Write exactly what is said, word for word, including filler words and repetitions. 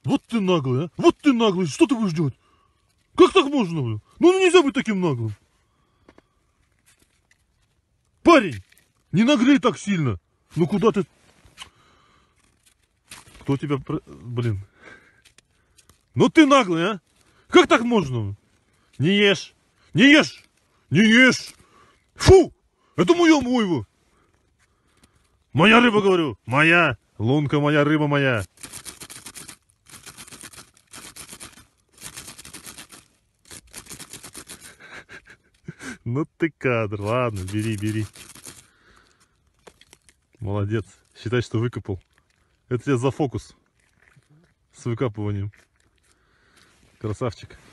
Вот ты наглый, а? Вот ты наглый. Что ты будешь делать? Как так можно, блин? Ну нельзя быть таким наглым. Парень, не наглей так сильно. Ну куда ты? Кто тебя... Блин. Ну ты наглый, а? Как так можно? Не ешь. Не ешь. Не ешь. Фу. Это моя мойва. Моя рыба, говорю. Моя. Лунка моя, рыба моя. Ну ты кадр. Ладно, бери, бери. Молодец. Считай, что выкопал. Это тебе за фокус с выкапыванием. Красавчик.